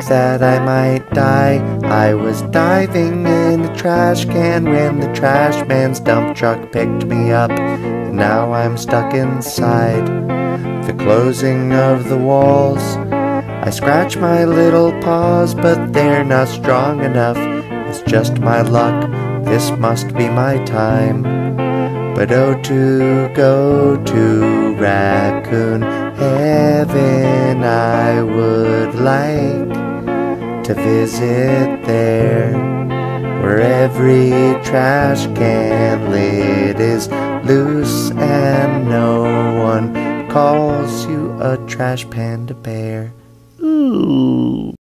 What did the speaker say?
that I might die. I was diving in a trash can when the trash man's dump truck picked me up, and now I'm stuck inside the closing of the walls. I scratch my little paws, but they're not strong enough. It's just my luck, this must be my time. But oh, to go to Raccoon Heaven, I would like to visit there, where every trash can lid is loose and no one calls you a trash panda bear. Ooh.